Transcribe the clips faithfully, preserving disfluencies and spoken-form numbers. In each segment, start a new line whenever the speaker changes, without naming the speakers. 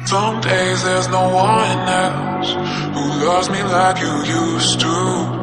Some days there's no one else who loves me like you used to.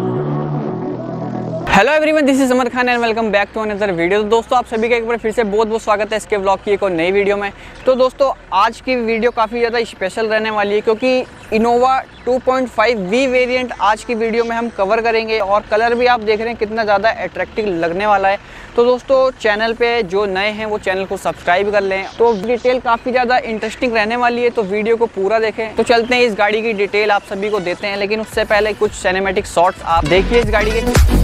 Hello everyone, this is Amar Khan and welcome back to another video. तो दोस्तों आप सभी का एक बार फिर से बहुत बहुत स्वागत है इसके ब्लॉग की एक और नई वीडियो में। तो दोस्तों आज की वीडियो काफ़ी ज़्यादा स्पेशल रहने वाली है क्योंकि Innova two point five V variant आज की वीडियो में हम कवर करेंगे और कलर भी आप देख रहे हैं कितना ज़्यादा अट्रैक्टिव लगने वाला है। तो दोस्तों चैनल पे जो नए हैं वो चैनल को सब्सक्राइब कर लें। तो डिटेल काफ़ी ज़्यादा इंटरेस्टिंग रहने वाली है, तो वीडियो को पूरा देखें। तो चलते हैं इस गाड़ी की डिटेल आप सभी को देते हैं, लेकिन उससे पहले कुछ सिनेमैटिक शॉट्स आप देखिए इस गाड़ी के।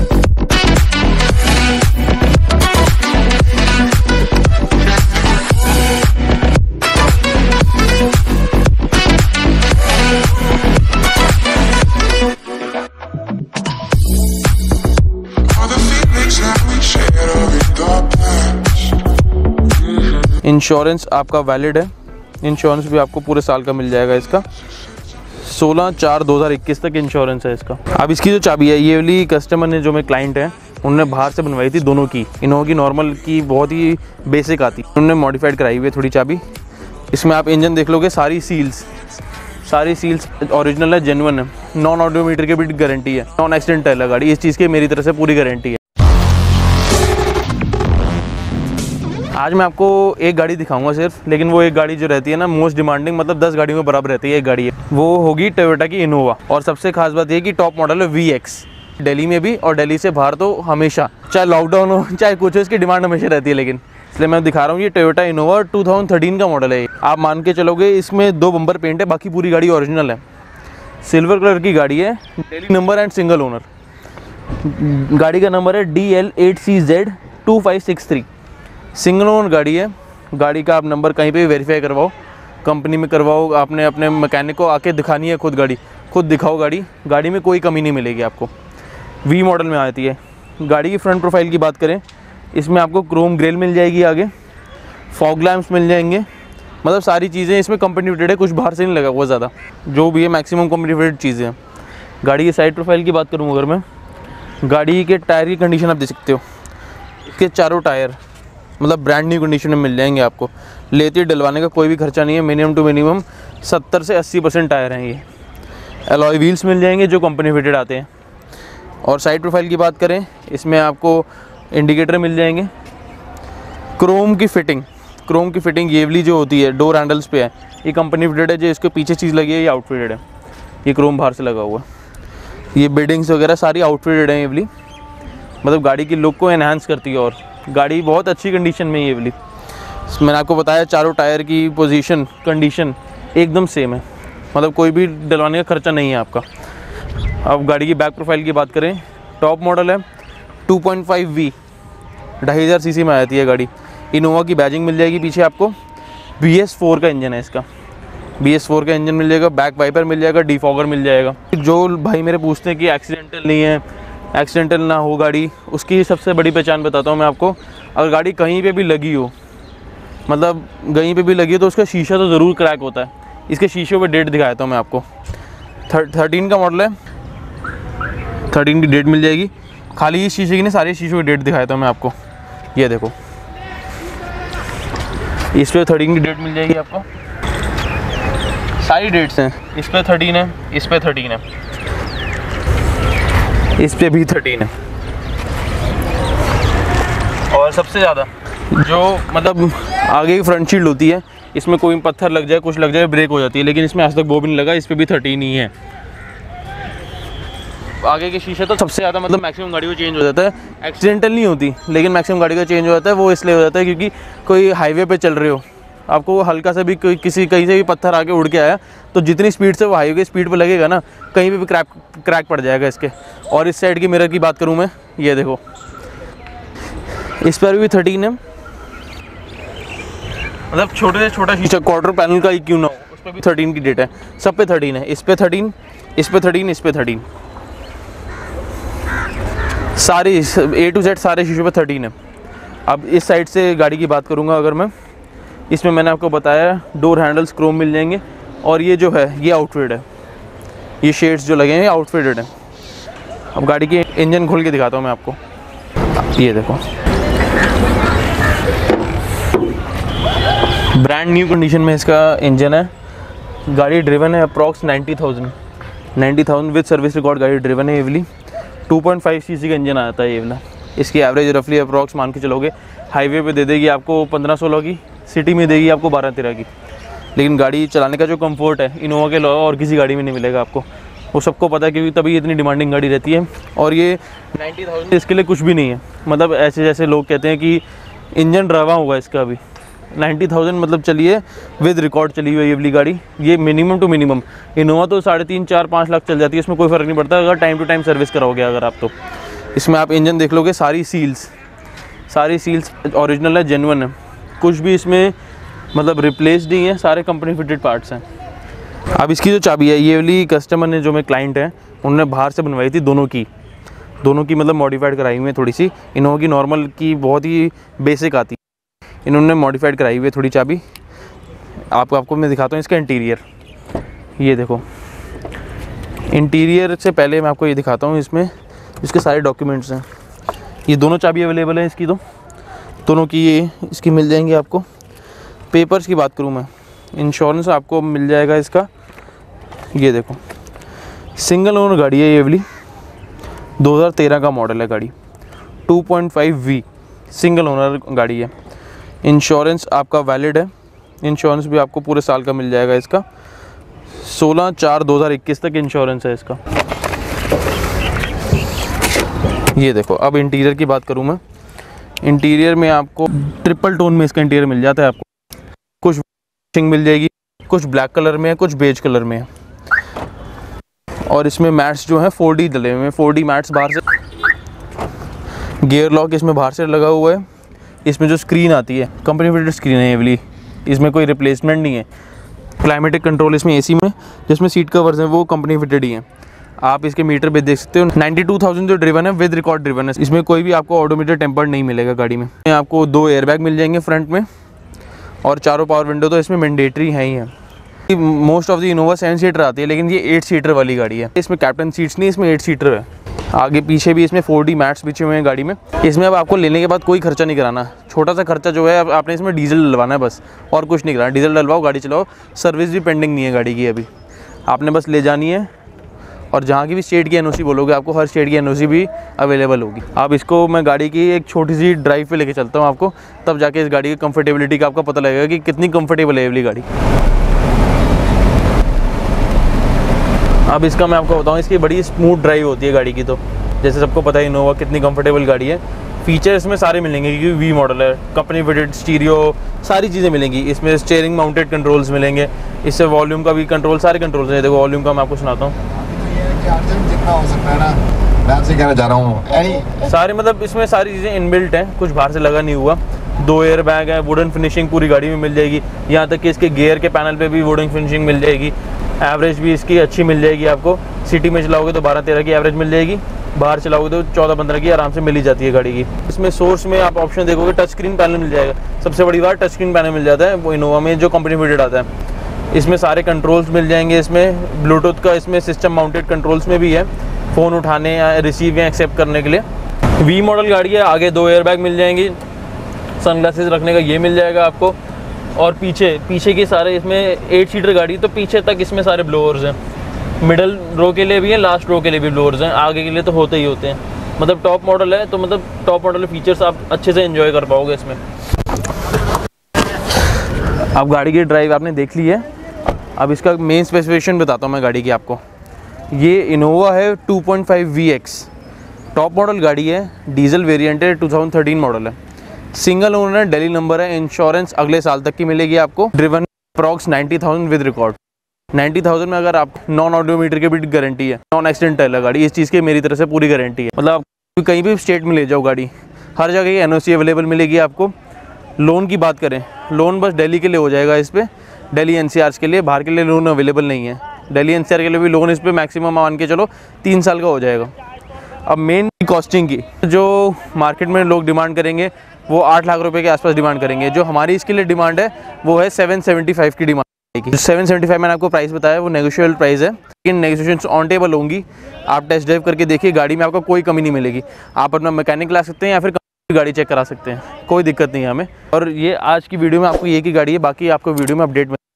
इंश्योरेंस आपका वैलिड है, इंश्योरेंस भी आपको पूरे साल का मिल जाएगा। इसका सोलह चार दो हज़ार इक्कीस तक इंश्योरेंस है इसका। अब इसकी जो चाबी है, ये वाली कस्टमर ने जो मेरे क्लाइंट है उन्होंने बाहर से बनवाई थी दोनों की। इनोवा की नॉर्मल की बहुत ही बेसिक आती, उन्होंने मॉडिफाइड कराई हुई है थोड़ी चाबी। इसमें आप इंजन देख लोगे, सारी सील्स सारी सील्स ओरिजिनल है, जेन्युइन है। नॉन ऑडोमीटर की भी गारंटी है, नॉन एक्सीडेंटल है गाड़ी। इस चीज़ की मेरी तरफ से पूरी गारंटी है। आज मैं आपको एक गाड़ी दिखाऊंगा सिर्फ, लेकिन वो एक गाड़ी जो रहती है ना मोस्ट डिमांडिंग, मतलब दस गाड़ियों में बराबर रहती है एक गाड़ी है, वो होगी टोयोटा की इनोवा। और सबसे खास बात ये कि टॉप मॉडल है वी एक्स। दिल्ली में भी और दिल्ली से बाहर तो हमेशा, चाहे लॉकडाउन हो चाहे कुछ हो, इसकी डिमांड हमेशा रहती है। लेकिन इसलिए मैं दिखा रहा हूँ ये Toyota Innova two thousand thirteen का मॉडल है। आप मान के चलोगे इसमें दो बम्पर पेंट है, बाकी पूरी गाड़ी ओरिजिनल है। सिल्वर कलर की गाड़ी है, Delhi number and single owner. गाड़ी का नंबर है D L eight C Z two five six three. Single owner गाड़ी है। गाड़ी का आप नंबर कहीं पे भी वेरीफाई करवाओ, कंपनी में करवाओ, आपने अपने मैकेनिक को आके दिखानी है, खुद गाड़ी खुद दिखाओ। गाड़ी गाड़ी में कोई कमी नहीं मिलेगी आपको। वी मॉडल में आती है। गाड़ी की फ्रंट प्रोफाइल की बात करें, इसमें आपको क्रोम ग्रिल मिल जाएगी, आगे फॉग लैम्प्स मिल जाएंगे। मतलब सारी चीज़ें इसमें कंपनी फिटेड है, कुछ बाहर से नहीं लगा हुआ ज़्यादा, जो भी है मैक्सिमम कंपनी फिटेड चीज़ें हैं। गाड़ी की साइड प्रोफाइल की बात करूँ अगर मैं, गाड़ी के टायर की कंडीशन आप देख सकते हो। इसके चारों टायर मतलब ब्रांड न्यू कंडीशन में मिल जाएंगे आपको। लेते डलवाने का कोई भी खर्चा नहीं है। मिनिमम टू मिनिमम सत्तर से अस्सी परसेंट टायर हैं ये। अलॉय व्हील्स मिल जाएंगे जो कंपनी फिटेड आते हैं। और साइड प्रोफाइल की बात करें, इसमें आपको इंडिकेटर मिल जाएंगे। क्रोम की फिटिंग क्रोम की फिटिंग ये वाली जो होती है डोर हैंडल्स पे है, ये कंपनी फिटेड है। जो इसके पीछे चीज़ लगी है ये आउटफिटेड है, ये क्रोम बाहर से लगा हुआ है। ये बिडिंग्स वगैरह सारी आउटफिटेड है ये वाली, मतलब गाड़ी की लुक को एनहांस करती है। और गाड़ी बहुत अच्छी कंडीशन में ये वाली। मैंने आपको बताया चारों टायर की पोजीशन कंडीशन एकदम सेम है, मतलब कोई भी डलवाने का खर्चा नहीं है आपका। अब गाड़ी की बैक प्रोफाइल की बात करें, टॉप मॉडल है टू पॉइंट फाइव वी, ढाई हज़ार सी सी में आती है गाड़ी। इनोवा की बैजिंग मिल जाएगी पीछे आपको। बी एस फोर का इंजन है इसका, बी एस फोर का इंजन मिल जाएगा। बैक वाइपर मिल जाएगा, डिफॉगर मिल जाएगा। जो भाई मेरे पूछते हैं कि एक्सीडेंटल नहीं है, एक्सीडेंटल ना हो गाड़ी, उसकी सबसे बड़ी पहचान बताता हूँ मैं आपको। अगर गाड़ी कहीं पे भी लगी हो, मतलब कहीं पे भी लगी हो, तो उसका शीशा तो ज़रूर क्रैक होता है। इसके शीशे पे डेट दिखाता हूँ मैं आपको। थर, थर्टीन का मॉडल है, थर्टीन की डेट मिल जाएगी। खाली इस शीशे की नहीं, सारे शीशों की डेट दिखाता हूँ मैं आपको। ये देखो, इस पर थर्टीन की डेट मिल जाएगी आपको। सारी डेट्स हैं, इस पर थर्टीन है, इस पर थर्टीन है, इस पे भी थर्टीन है। और सबसे ज़्यादा जो मतलब आगे की फ्रंट शील्ड होती है, इसमें कोई पत्थर लग जाए, कुछ लग जाए, ब्रेक हो जाती है, लेकिन इसमें आज तक वो भी नहीं लगा। इस पे भी थर्टीन ही है। आगे के शीशे तो सबसे ज़्यादा मतलब मैक्सिमम गाड़ी को चेंज हो जाता है। एक्सीडेंटल नहीं होती, लेकिन मैक्सिमम गाड़ी का चेंज हो जाता है। वो इसलिए हो जाता है क्योंकि कोई हाईवे पे चल रहे हो, आपको हल्का सा भी कोई किसी कहीं से भी पत्थर आके उड़ के आया, तो जितनी स्पीड से वो हाईवे की स्पीड पे लगेगा ना, कहीं पे भी क्रैक क्रैक पड़ जाएगा इसके। और इस साइड की मिरर की बात करूँ मैं, ये देखो, इस पर भी थर्टीन है। मतलब छोटे से छोटा शीशा क्वार्टर पैनल का ही क्यों ना हो, उस पर भी थर्टीन की डेट है। सब पे थर्टीन है, इस पे थर्टीन, इस पे थर्टीन, इस पे थर्टीन, सारी ए टू जेड सारे शीशों पे थर्टीन है। अब इस साइड से गाड़ी की बात करूँगा अगर मैं, इसमें मैंने आपको बताया डोर हैंडल्स क्रोम मिल जाएंगे। और ये जो है ये आउटफिटेड है, ये शेड्स जो लगे हैं ये आउटफिटेड है। अब गाड़ी की इंजन खोल के दिखाता हूँ मैं आपको। ये देखो, ब्रांड न्यू कंडीशन में इसका इंजन है। गाड़ी ड्रिवन है approx ninety thousand ninety thousand with service record गाड़ी ड्रिवन है ये वाली। टू पॉइंट फाइव सीसी का इंजन आता है ये वाला। इसकी एवरेज रफली अप्रॉक्स मान के चलोगे हाईवे पे दे देगी आपको पंद्रह सोलह की, सिटी में देगी आपको बारह तेरह की। लेकिन गाड़ी चलाने का जो कंफर्ट है इनोवा के अलावा और किसी गाड़ी में नहीं मिलेगा आपको, वो सबको पता है क्योंकि तभी इतनी डिमांडिंग गाड़ी रहती है। और ये नाइन्टी थाउजेंड इसके लिए कुछ भी नहीं है, मतलब ऐसे जैसे लोग कहते हैं कि इंजन रवा होगा इसका अभी। नाइन्टी थाउजेंड मतलब चलिए विद रिकॉर्ड चली हुई ये वाली गाड़ी, ये मिनिमम टू मिनिमम। इनोवा तो साढ़े तीन चार पाँच लाख चल जाती है, इसमें कोई फ़र्क नहीं पड़ता अगर टाइम टू टाइम सर्विस कराओगे अगर आप। तो इसमें आप इंजन देख लोगे, सारी सील्स सारी सील्स ओरिजिनल है, जेन्युइन है, कुछ भी इसमें मतलब रिप्लेस्ड नहीं है, सारे कंपनी फिटेड पार्ट्स हैं। अब इसकी जो चाबी है ये वाली कस्टमर ने, जो मेरे क्लाइंट हैं, उन्होंने बाहर से बनवाई थी, दोनों की दोनों की मतलब मॉडिफाइड कराई हुई है थोड़ी सी। इनोवा की नॉर्मल की बहुत ही बेसिक आती है, इन्होंने मॉडिफाइड कराई हुई है थोड़ी चाबी। आपको आपको मैं दिखाता हूँ इसका इंटीरियर। ये देखो इंटीरियर से पहले मैं आपको ये दिखाता हूँ, इसमें इसके सारे डॉक्यूमेंट्स हैं। ये दोनों चाबी अवेलेबल है इसकी, तो दोनों की ये इसकी मिल जाएंगी आपको। पेपर्स की बात करूँ मैं, इंश्योरेंस आपको मिल जाएगा इसका। ये देखो सिंगल ओनर गाड़ी है ये वाली, दो हज़ार तेरह का मॉडल है गाड़ी, two point five V single owner गाड़ी है। इंश्योरेंस आपका वैलिड है, इंश्योरेंस भी आपको पूरे साल का मिल जाएगा इसका। सोलह चार दो हज़ार इक्कीस तक इंश्योरेंस है इसका। ये देखो अब इंटीरियर की बात करूँ मैं, इंटीरियर में आपको ट्रिपल टोन में इसका इंटीरियर मिल जाता है आपको। कुछ फिनिशिंग मिल जाएगी, कुछ ब्लैक कलर में है, कुछ बेज कलर में है। और इसमें मैट्स जो हैं फोर डी डले हुए हैं, फोर डी मैट्स बाहर से। गियर लॉक इसमें बाहर से लगा हुआ है। इसमें जो स्क्रीन आती है कंपनी फिटेड स्क्रीन है ये वाली, इसमें कोई रिप्लेसमेंट नहीं है। क्लाइमेटिक कंट्रोल इसमें एसी में, जिसमें सीट कवर्स हैं वो कंपनी फिटेड ही हैं। आप इसके मीटर पे देख सकते हो, बानवे हज़ार जो ड्रिवन है विद रिकॉर्ड ड्रिवन है। इसमें कोई भी आपको ऑडोमीटर टेम्पर्ड नहीं मिलेगा गाड़ी में। आपको दो एयरबैग मिल जाएंगे फ्रंट में, और चारों पावर विंडो तो इसमें मैंडेटरी है ही है। Most of the Innova seven seater आती है, लेकिन ये एट सीटर वाली गाड़ी है। इसमें कैप्टन सीट्स नहीं, इसमें एट सीटर है। आगे पीछे भी इसमें फोर डी मैट्स बिछे हुए हैं गाड़ी में। इसमें अब आपको लेने के बाद कोई खर्चा नहीं कराना, छोटा सा खर्चा जो है आपने इसमें डीजल डलवाना है बस, और कुछ नहीं कराना। डीजल डलवाओ, गाड़ी चलाओ, सर्विस भी पेंडिंग नहीं है गाड़ी की अभी। आपने बस ले जानी है, और जहाँ की भी स्टेट की एनओसी बोलोगे आपको हर स्टेट की एनओसी भी अवेलेबल होगी। अब इसको मैं गाड़ी की एक छोटी सी ड्राइव पे लेके चलता हूँ आपको, तब जाके इस गाड़ी की कंफर्टेबिलिटी का आपको पता लगेगा कि कितनी कंफर्टेबल है ये वाली गाड़ी। अब इसका मैं आपको बताऊँ, इसकी बड़ी स्मूथ ड्राइव होती है गाड़ी की। तो जैसे सबको पता है इनोवा कितनी कंफर्टेबल गाड़ी है। फीचर इसमें सारे मिलेंगे क्योंकि वी मॉडल है, कंपनी फिटेड स्टीरियो सारी चीज़ें मिलेंगी इसमें। स्टीयरिंग माउंटेड कंट्रोल्स मिलेंगे, इससे वॉल्यूम का भी कंट्रोल, सारे कंट्रोल्स हैं। देखो वॉल्यूम का मैं आपको सुनाता हूँ,
जितना हो सकता है ना, मैं आपसे कहना चाह रहा हूँ
सारे मतलब इसमें सारी चीज़ें इनबिल्ट हैं, कुछ बाहर से लगा नहीं हुआ। दो एयर बैग है, वुडन फिनिशिंग पूरी गाड़ी में मिल जाएगी। यहाँ तक कि इसके गियर के पैनल पे भी वुडन फिनिशिंग मिल जाएगी। एवरेज भी इसकी अच्छी मिल जाएगी आपको। सिटी में चलाओगे तो बारह तेरह की एवरेज मिल जाएगी, बाहर चलाओगे तो चौदह पंद्रह की आराम से मिल ही जाती है गाड़ी की। इसमें सोर्स में आप ऑप्शन देखोगे टच स्क्रीन पैनल मिल जाएगा। सबसे बड़ी बात टच स्क्रीन पैनल मिल जाता है वो इनोवा में जो कंपनी फिटेड आता है। इसमें सारे कंट्रोल्स मिल जाएंगे। इसमें ब्लूटूथ का इसमें सिस्टम माउंटेड कंट्रोल्स में भी है, फ़ोन उठाने या रिसीव या एक्सेप्ट करने के लिए। वी मॉडल गाड़ी है। आगे दो एयरबैग मिल जाएंगी, सनग्लासेस रखने का ये मिल जाएगा आपको। और पीछे पीछे की सारे इसमें एट सीटर गाड़ी, तो पीछे तक इसमें सारे ब्लोअर्स हैं। मिडल रो के लिए भी है, लास्ट रो के लिए भी ब्लोअर्स हैं। आगे के लिए तो होते ही होते हैं। मतलब टॉप मॉडल है, तो मतलब टॉप मॉडल फीचर्स आप अच्छे से एंजॉय कर पाओगे इसमें। अब गाड़ी की ड्राइव आपने देख ली है, अब इसका मेन स्पेसिफिकेशन बताता हूँ मैं गाड़ी की आपको। ये इनोवा है two point five V X, top model गाड़ी है, डीजल वेरिएंट है, टू थाउजेंड थर्टीन मॉडल है, सिंगल ओनर है, दिल्ली नंबर है, इंश्योरेंस अगले साल तक की मिलेगी आपको। Driven approx ninety thousand with record. Ninety thousand में अगर आप नॉन ऑडोमीटर के भी गारंटी है, नॉन एक्सीडेंटल है गाड़ी, इस चीज़ की मेरी तरफ से पूरी गारंटी है। मतलब आप कहीं भी स्टेट में ले जाओ गाड़ी, हर जगह की एनओसी अवेलेबल मिलेगी आपको। लोन की बात करें, लोन बस दिल्ली के लिए हो जाएगा इस पर, दिल्ली एनसीआर के लिए, बाहर के लिए लोन अवेलेबल नहीं है। दिल्ली एनसीआर के लिए भी लोन इस पर मैक्सिमम मान के चलो तीन साल का हो जाएगा। अब मेन कॉस्टिंग की जो मार्केट में लोग डिमांड करेंगे वो आठ लाख रुपए के आसपास डिमांड करेंगे। जो हमारी इसके लिए डिमांड है वो है सेवन सेवेंटी फाइव की डिमांड की। जो सेवन सेवेंटी फाइव मैंने आपको प्राइस बताया वो नेगोशिएबल प्राइस है, लेकिन नेगोशिएशन ऑन टेबल होंगी। आप टेस्ट ड्राइव करके देखिए, गाड़ी में आपको कोई कमी नहीं मिलेगी। आप अपना मैकेनिक ला सकते हैं या फिर गाड़ी चेक करा सकते हैं, कोई दिक्कत नहीं है हमें। और ये आज की वीडियो में आपको ये की गाड़ी है, बाकी आपको वीडियो में अपडेट